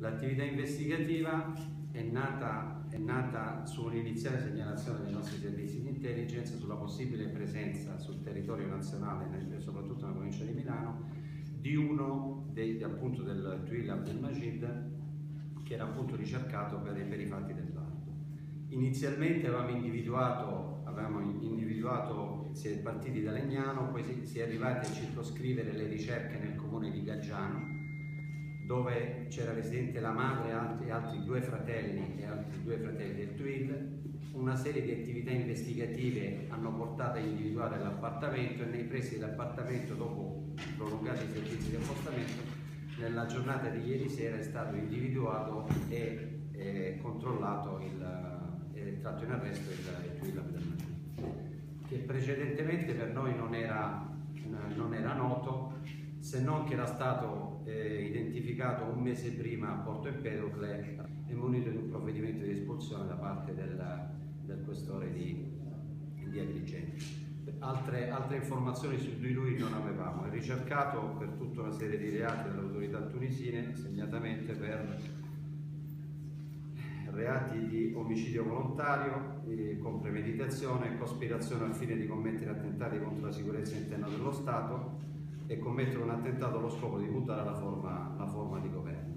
L'attività investigativa è nata su un'iniziale segnalazione dei nostri servizi di intelligence sulla possibile presenza sul territorio nazionale, soprattutto nella provincia di Milano, di uno appunto del TUIL Abdelmajid, che era appunto ricercato per i fatti del Lardo. Inizialmente avevamo individuato, si è partiti da Legnano, poi si è arrivati a circoscrivere le ricerche nel comune di Gaggiano, dove c'era residente la madre e altri due fratelli del TUIL. Una serie di attività investigative hanno portato a individuare l'appartamento, e nei pressi dell'appartamento, dopo prolungati servizi di appostamento, nella giornata di ieri sera è stato individuato e controllato tratto in arresto il TUIL Abdelmajid, che precedentemente per noi non era noto, se non che era stato identificato un mese prima a Porto Empedocle e munito di un provvedimento di espulsione da parte del questore di Agrigento. Altre informazioni su di lui non avevamo. È ricercato per tutta una serie di reati dalle autorità tunisine, segnatamente per reati di omicidio volontario, con premeditazione, cospirazione al fine di commettere attentati contro la sicurezza interna dello Stato e commettere un attentato allo scopo di mutare la forma di governo.